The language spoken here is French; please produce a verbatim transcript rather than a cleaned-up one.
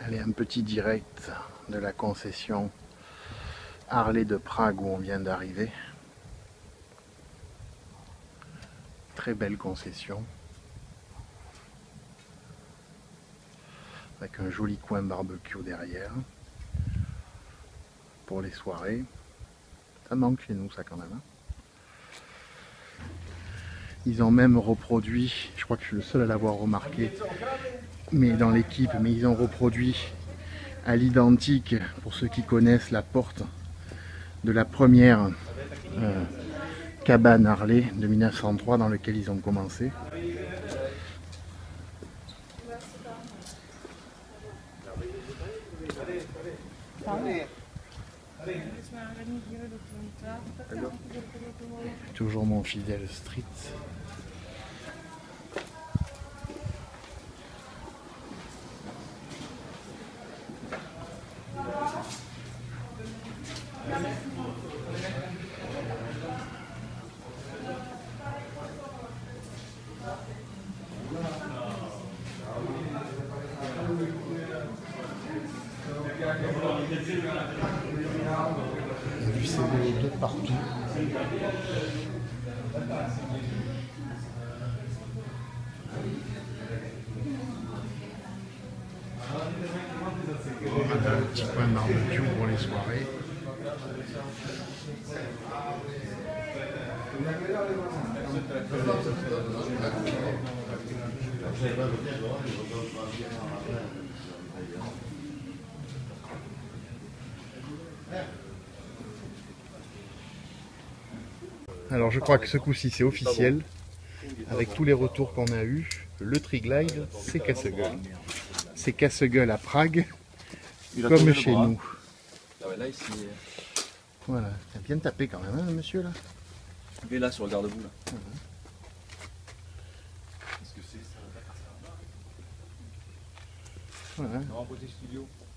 Allez, un petit direct de la concession Harley de Prague où on vient d'arriver. Très belle concession. Avec un joli coin barbecue derrière. Pour les soirées. Ça manque chez nous ça quand même. Hein. Ils ont même reproduit, je crois que je suis le seul à l'avoir remarqué, mais dans l'équipe, mais ils ont reproduit à l'identique, pour ceux qui connaissent, la porte de la première euh, cabane Harley de mille neuf cent trois dans laquelle ils ont commencé. Toujours mon fidèle Street. Il y a du C V O deux partout. On a un petit coin de barbecue pour les soirées. Alors je crois que ce coup-ci c'est officiel, avec tous les retours qu'on a eus, le Triglide c'est casse-gueule. C'est casse-gueule à Prague, comme chez nous. Voilà, il a bien tapé quand même, hein, monsieur là. Il est là sur le garde-boue là. Mmh. Qu'est-ce que c'est ça? Voilà. Non, côté studio.